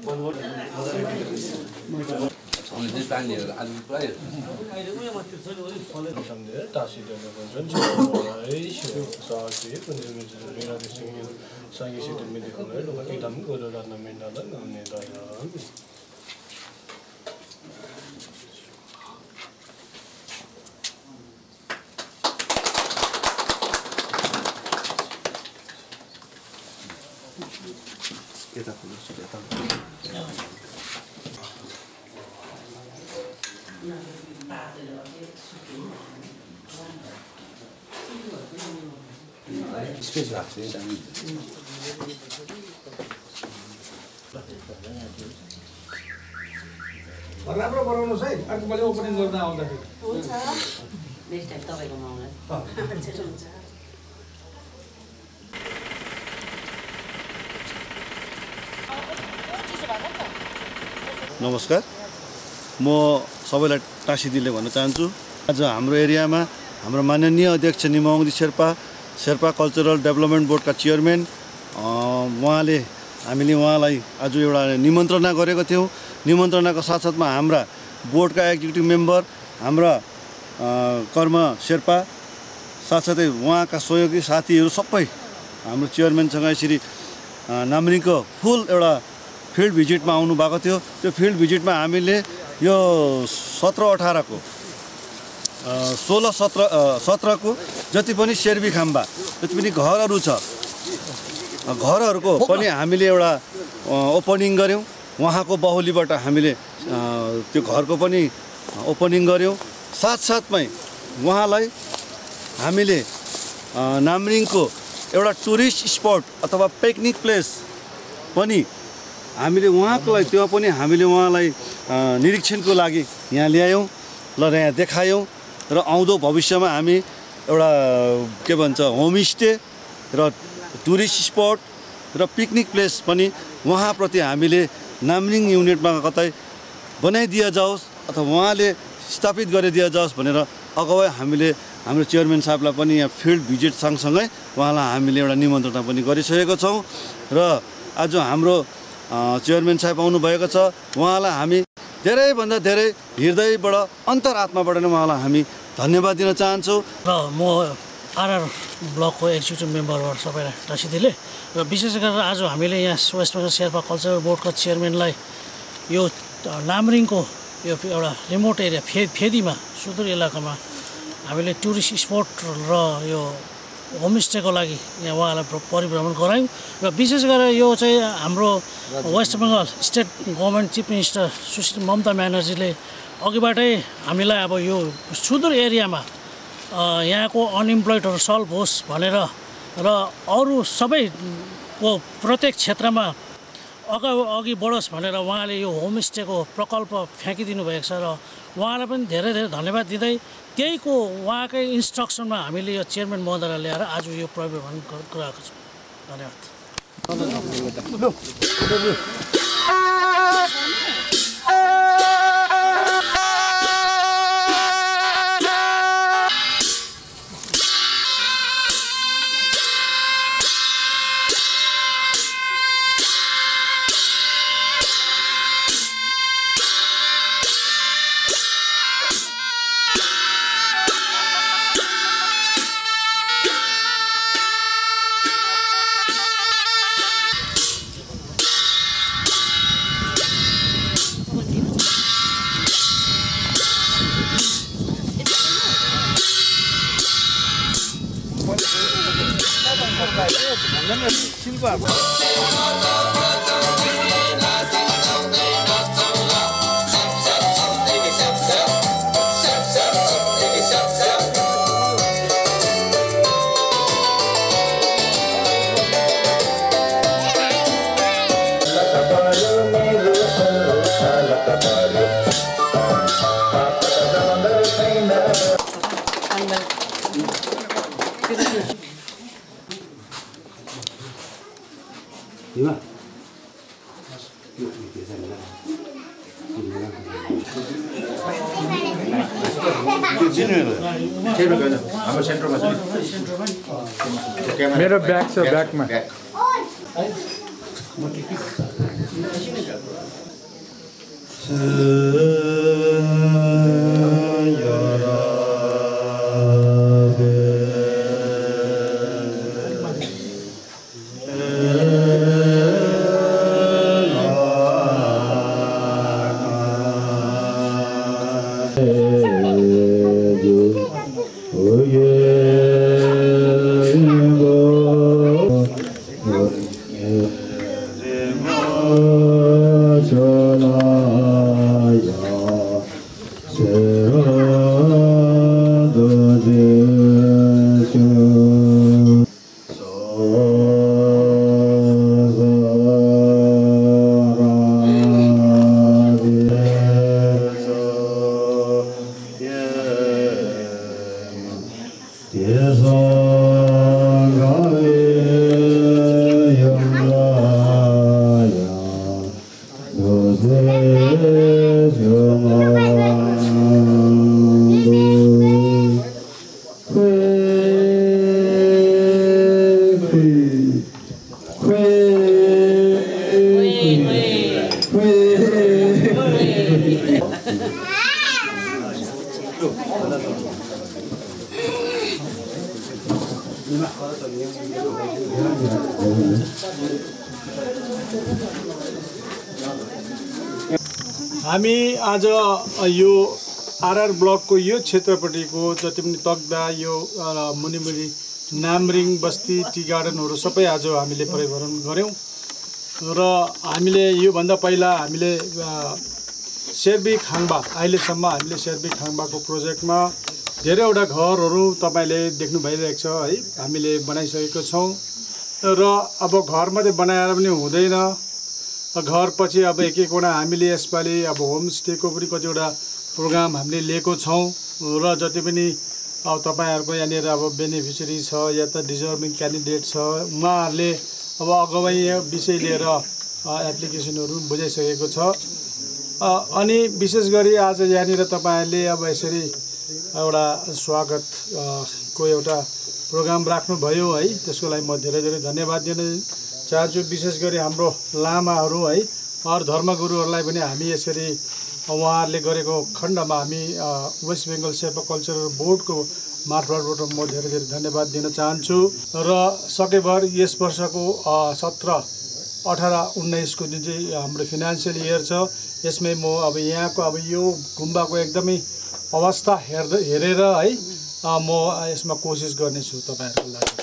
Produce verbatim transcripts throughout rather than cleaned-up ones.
Space rocks, yeah. राम्रो बनाउनुस् है अर्को मैले ओपनिङ गर्न आउँदाखेरि हुन्छ नेक्स्ट टाइम तपाईकोमा आउला छिटो हुन्छ नमस्कार म सबैलाई टाँसिदिले भन्न चाहन्छु आज हाम्रो एरियामा हाम्रो माननीय अध्यक्ष निमा वाङदी शेर्पा शेर्पा कल्चरल डेभलपमेन्ट बोर्डका चेयरम्यान उहाँले हामीले उहाँलाई आज एउटा निमन्त्रणा गरेको थियौँ। निमन्त्रणाको साथसाथमा हाम्रा बोर्डका एक्जिक्युटिभ मेम्बर हाम्रा कर्म शेर्पा साथसाथै उहाँका सहयोगी साथीहरू सबै हाम्रो चेयरम्यानसँग यसरी नाम्रीको फुल एउटा फिल्ड भिजिटमा आउनु भएको थियो। त्यो फिल्ड भिजिटमा हामीले यो सत्र अठारको सोह्र सत्र सत्रको जति पनि सेर्बिखाम्बा जति पनि घरहरू छ घरहरूको पनि हामीले एउटा ओपनिङ गऱ्यौँ। उहाँको बाहुलीबाट हामीले त्यो घरको पनि ओपनिङ गऱ्यौँ। साथसाथमै उहाँलाई हामीले नाम्रीको एउटा टुरिस्ट स्पट अथवा पिकनिक प्लेस पनि हामीले उहाँको लागि त्यो पनि हामीले उहाँलाई निरीक्षणको लागि यहाँ ल्यायौँ र यहाँ देखायौँ र आउँदो भविष्यमा हामी एउटा के भन्छ होमस्टे र टुरिस्ट स्पट र पिकनिक प्लेस पनि उहाँप्रति हामीले नाम्रिङ युनिटमा कतै बनाइदिया जाओस् अथवा उहाँले स्थापित गरिदिया जाओस् भनेर अगावै हामीले हाम्रो चेयरम्यान साहबलाई पनि यहाँ फिल्ड भिजिट सँगसँगै उहाँलाई हामीले एउटा निमन्त्रणा पनि गरिसकेको छौँ र आज हाम्रो चेयरम्यान साहब आउनुभएको छ। उहाँलाई हामी धेरैभन्दा धेरै हृदयबाट अन्तरात्माबाट नै उहाँलाई हामी धन्यवाद दिन चाहन्छौँ। र म आरआर ब्लकको एक्जिक्युटिभ मेम्बरबाट सबैलाई टाँसिदिले र विशेष गरेर आज हामीले यहाँ वेस्ट बेङ्गल शेर्पा कल्चरल बोर्डको चेयरम्यानलाई यो नाम्रिङको यो एउटा रिमोट एरिया फे फेदीमा सुदूर इलाकामा हामीले टुरिस्ट स्पट र यो होमस्टेको लागि यहाँ उहाँलाई परिभ्रमण गरायौँ र विशेष गरेर यो चाहिँ हाम्रो West Bengal state government chief minister Sushri Mamata ब्यानर्जीले अघिबाटै हामीलाई अब यो सुदूर एरियामा यहाँको अनइम्प्लोइडहरू सल्भ होस् भनेर र अरू सबैको प्रत्येक क्षेत्रमा अघ अघि बढोस् भनेर उहाँले यो होमस्टेको प्रकल्प फ्याँकिदिनु भएको छ र उहाँलाई पनि धेरै धेरै धन्यवाद दिँदै त्यहीको उहाँकै इन्स्ट्रक्सनमा हामीले यो चेयरम्यान महोदयलाई ल्याएर आज यो परिभ्रमण गराएको छौँ। धन्यवाद। Nima? मेरो ब्याग छ ब्यागमा हामी आज यो आरआर ब्लकको यो क्षेत्रपट्टिको जति पनि तकदा यो मुनिमुनि नामरिङ बस्ती टी गार्डनहरू सबै आज हामीले परिभ्रमण गऱ्यौँ र हामीले योभन्दा पहिला हामीले सेर्बिखाम्बा अहिलेसम्म हामीले सेर्बिखाम्बाको प्रोजेक्टमा धेरैवटा घरहरू तपाईँले देख्नु भइरहेको छ है हामीले बनाइसकेको छौँ र अब घर मात्रै बनाएर पनि हुँदैन घर पछि अब एक एकवटा हामीले यसपालि अब होमस्टेको पनि कतिवटा प्रोग्राम हामीले लिएको छौँ र जति पनि अब तपाईँहरूको यहाँनिर अब बेनिफिसियरी छ या त डिजर्भिङ क्यान्डिडेट छ उहाँहरूले अब अगावै विषय लिएर एप्लिकेसनहरू बुझाइसकेको छ अनि विशेष गरी आज यहाँनिर तपाईँहरूले अब यसरी एउटा स्वागतको एउटा प्रोग्राम राख्नुभयो है त्यसको लागि म धेरै धेरै धन्यवाद दिन चाहन्छु। विशेष गरी हाम्रो लामाहरू है अरू धर्मगुरुहरूलाई पनि हामी यसरी उहाँहरूले गरेको खण्डमा हामी वेस्ट बेङ्गल शेर्पा कल्चरल बोर्डको मार्फतबाट म धेरै धेरै धन्यवाद दिन चाहन्छु र सकेभर यस वर्षको सत्र अठार उन्नाइसको जुन चाहिँ हाम्रो फिनान्सियल इयर छ यसमै म अब यहाँको अब यो गुम्बाको एकदमै अवस्था हेर्दै हेरेर है म यसमा कोसिस गर्नेछु तपाईँहरूको लागि।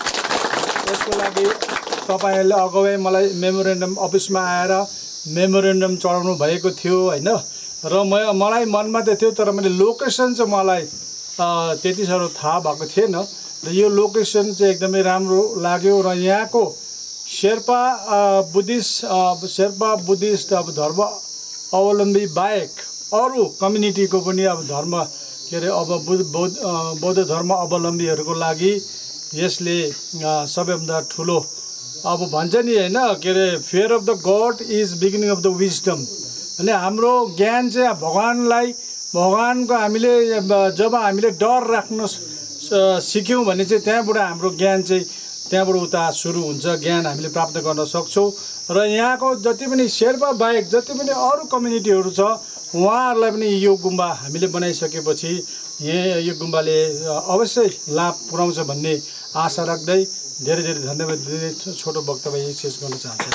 यसको लागि तपाईँहरूले अगावै मलाई मेमोरेन्डम अफिसमा आएर मेमोरेन्डम चढाउनु भएको थियो होइन र म मलाई मनमा त थियो तर मैले लोकेसन चाहिँ मलाई त्यति साह्रो थाहा भएको थिएन र यो लोकेसन चाहिँ एकदमै राम्रो लाग्यो र यहाँको शेर्पा बुद्धिस्ट शेर्पा बुद्धिस्ट अब धर्म अवलम्बी बाहेक अरू कम्युनिटीको पनि अब धर्म के अरे अब बुद्ध बौद्ध धर्म अवलम्बीहरूको लागि यसले सबैभन्दा ठुलो अब भन्छ नि होइन के अरे fear of the God is beginning of the wisdom अनि हाम्रो ज्ञान चाहिँ भगवान्लाई भगवान्को हामीले जब हामीले डर राख्न सिक्यौँ भने चाहिँ त्यहाँबाट हाम्रो ज्ञान चाहिँ त्यहाँबाट उता सुरु हुन्छ ज्ञान हामीले प्राप्त गर्न सक्छौँ र यहाँको जति पनि शेर्पा बाहेक जति पनि अरू कम्युनिटीहरू छ उहाँहरूलाई पनि यो गुम्बा हामीले बनाइसकेपछि यहाँ यो गुम्बाले अवश्य लाभ पुर्याउँछ भन्ने आशा राख्दै धेरै धेरै धन्यवाद दिँदै छोटो वक्तव्य यही शेष गर्न चाहन्छु।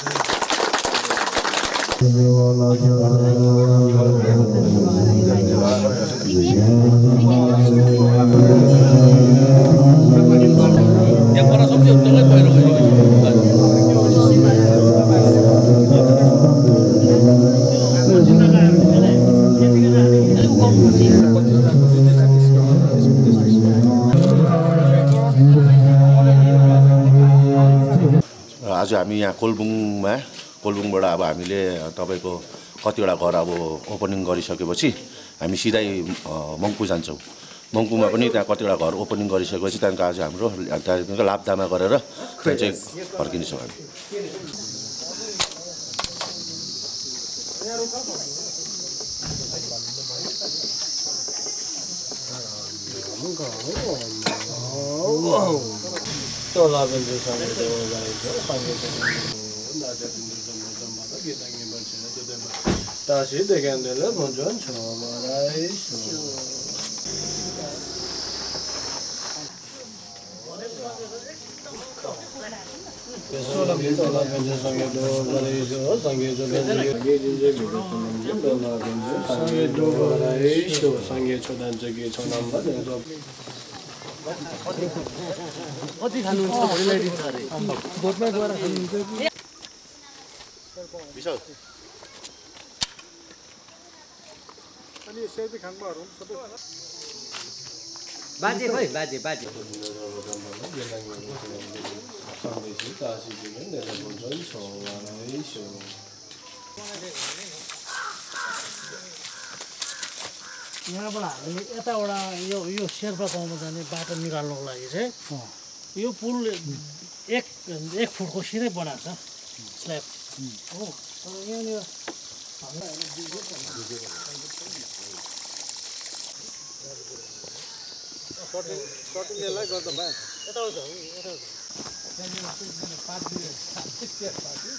आज हामी यहाँ कोलबुङमा कोलबुङबाट अब हामीले तपाईँको कतिवटा घर अब ओपनिङ गरिसकेपछि हामी सिधै मङ्पू जान्छौँ। मङ्पूमा पनि त्यहाँ कतिवटा घर ओपनिङ गरिसकेपछि त्यहाँदेखि आज हाम्रो त्यहाँदेखिको लाभदामा गरेर त्यहाँ चाहिँ फर्किन्छौँ हामी। त्यो लाभ 다시 되겠는데 먼저 쳐봐라. सोलह मिनट होला गन्ज सँगै दो बनाइसो सँगै जो गन्ज सँगै जिन्जे भिडियो बनाइसो दोमा गन्ज सँगै दो बनाइसो सँगै छोदान जगे छ नम्बर जो कति खानुहुन्छ भोलिलाई दिन्छ अरे बोटमा गएर खानुहुन्छ कि विशाल अनि सेर्बिखाङबाहरु सबै बाजे खोइ बाजे बाजे सँगै तासी दिने नेला बन्छन् सवाराइसो यहाँबाट हामीले यताबाट यो यो शेर्पा गाउँमा जाने बाटो निकाल्नको लागि चाहिँ यो पुल एक एक फुटको सिधै बनाएको छ स्ल्याब हो यहाँनिर सर्टिङ सर्टिङ यसलाई गर्दा भए यताबाट यताबाट पाँच दिने party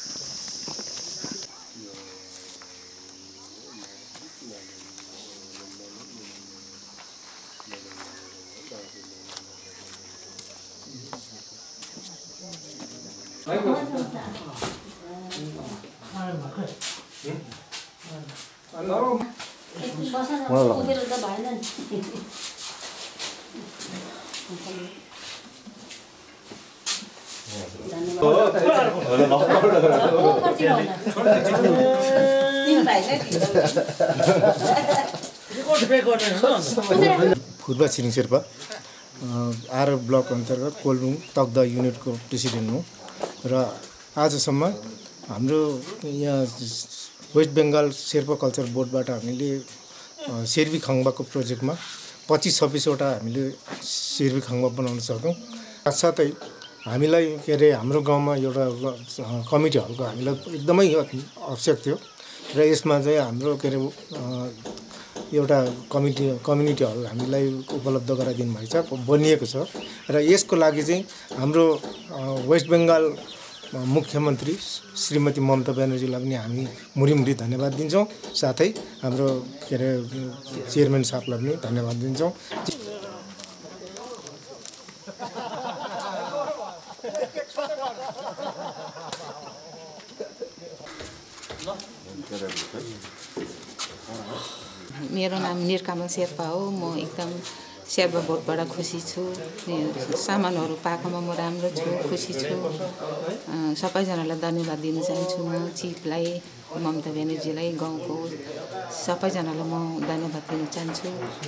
Phurba Tshering Sherpa R block अन्तर्गत कोलबुङ तकदा युनिटको प्रेसिडेन्ट हो र आजसम्म हाम्रो यहाँ वेस्ट बेङ्गाल शेर्पा कल्चर बोर्डबाट हामीले शेर्बिखाङबाको प्रोजेक्टमा पच्चिस छब्बिसवटा हामीले शेर्बिखाङबा बनाउन सक्यौँ। साथसाथै हामीलाई के अरे हाम्रो गाउँमा एउटा कमिटी हलको हामीलाई एकदमै आवश्यक थियो र यसमा चाहिँ हाम्रो के अरे एउटा कमिटी कम्युनिटी हल हामीलाई उपलब्ध गराइदिनु भएको छ बनिएको छ र यसको लागि चाहिँ हाम्रो वेस्ट बेङ्गाल मुख्यमन्त्री श्रीमती ममता ब्यानर्जीलाई पनि हामी मुरीमुरी धन्यवाद दिन्छौँ। साथै हाम्रो के अरे चेयरम्यान साहबलाई पनि धन्यवाद दिन्छौँ। मेरो नाम निरकमल शेर्पा हो। म एकदम शेर्पा बोर्डबाट खुसी छु। सामानहरू पाएकोमा म राम्रो छु, खुसी छु। सबैजनालाई धन्यवाद दिन चाहन्छु। म चिफलाई, ममता ब्यानर्जीलाई, गाउँको सबैजनालाई म धन्यवाद दिन चाहन्छु।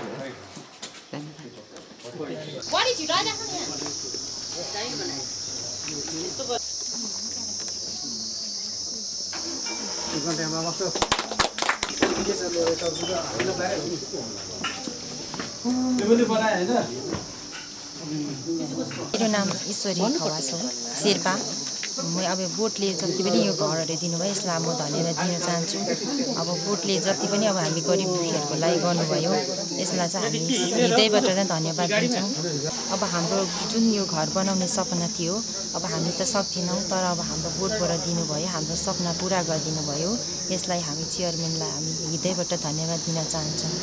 मेरो नाम ईश्वरी खवास हो, शेर्पा। म अब बोटले जति पनि यो घरहरू दिनुभयो यसलाई म धन्यवाद दिन चाहन्छु। अब बोटले जति पनि अब हामी गरिब दुखीहरूको लागि गर्नुभयो यसलाई चाहिँ हामी हृदयबाट नै धन्यवाद दिन्छौँ। अब हाम्रो जुन यो घर बनाउने सपना थियो अब हामी त सक्थेनौँ, तर अब हाम्रो बोटबाट दिनुभयो, हाम्रो सपना पुरा गरिदिनु भयो। यसलाई हामी चेयरम्यानलाई हामी हृदयबाट धन्यवाद दिन चाहन्छौँ।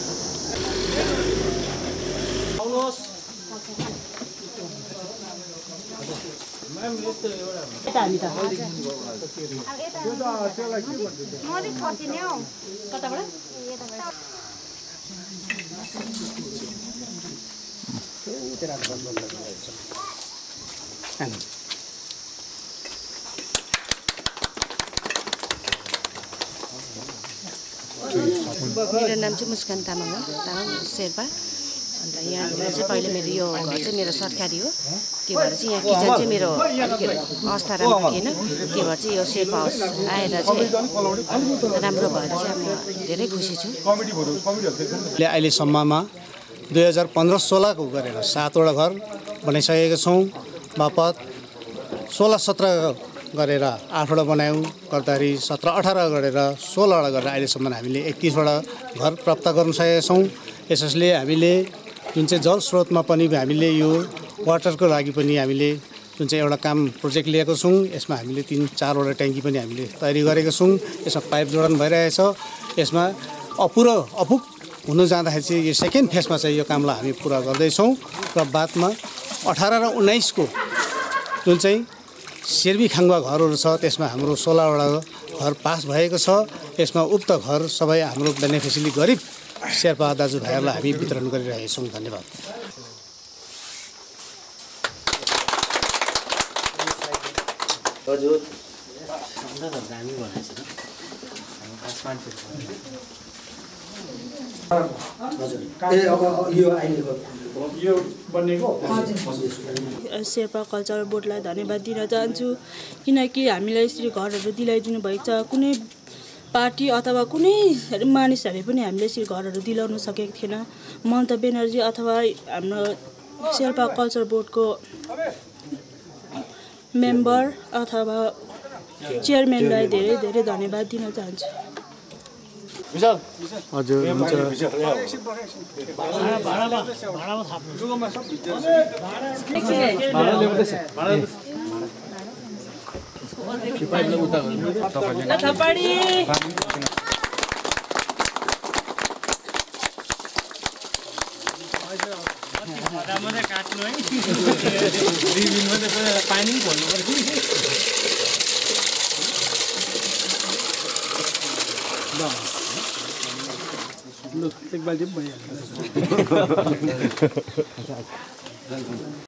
मेरो नाम चाहिँ मुस्कान तामाङ हो, तामाङ शेर्पा। अन्त यहाँनिर चाहिँ पहिले मेरो यो घर चाहिँ मेरो सरकारी हो, त्यो भएर चाहिँ यहाँ किचन चाहिँ मेरो अवस्था राम्रो थिएन, त्यो भएर चाहिँ यो शेर्पा हाउस आएर चाहिँ राम्रो भएर चाहिँ म धेरै खुसी छु। अहिलेसम्ममा दुई हजार पन्ध्र सोह्रको गरेर सातवटा घर बनाइसकेका छौँ। बापत सोह्र सत्र गरेर आठवटा बनायौँ, गर्दाखेरि सत्र अठार गरेर सोह्रवटा गरेर अहिलेसम्म हामीले एकतिसवटा घर प्राप्त गर्न सकेका छौँ। यसले हामीले जुन चाहिँ जल स्रोतमा पनि हामीले यो वाटरको लागि पनि हामीले जुन चाहिँ एउटा काम प्रोजेक्ट लिएको छौँ। यसमा हामीले तिन चारवटा ट्याङ्की पनि हामीले तयारी गरेको छौँ। यसमा पाइप जोडन भइरहेछ। यसमा अपुरो अपुग हुन जाँदाखेरि चाहिँ यो सेकेन्ड फेजमा चाहिँ यो कामलाई हामी पुरा गर्दैछौँ र बादमा अठार र उन्नाइसको जुन चाहिँ शेर्बीखाङ्बा घरहरू छ त्यसमा हाम्रो सोह्रवटा घर पास भएको छ। यसमा उक्त घर सबै हाम्रो बेनिफिसियरी गरिब शेर्पा दाजुभाइहरूलाई हामी वितरण गरिरहेका छौँ। धन्यवाद। हजुर शेर्पा कल्चरल बोर्डलाई धन्यवाद दिन चाहन्छु किनकि हामीलाई यसरी घरहरू दिलाइदिनु भएको छ। कुनै पार्टी अथवा कुनै मानिसहरूले पनि हामीले यसरी घरहरू दिलाउन सकेको थिएन। ममता ब्यानर्जी अथवा हाम्रो शेर्पा कल्चर बोर्डको मेम्बर अथवा चेयरम्यानलाई धेरै धेरै धन्यवाद दिन चाहन्छु। हजुर हुन्छ। काट्नु है पानी खोल्नु पर्छ। एक बाल्टी पनि भइहाल्छ।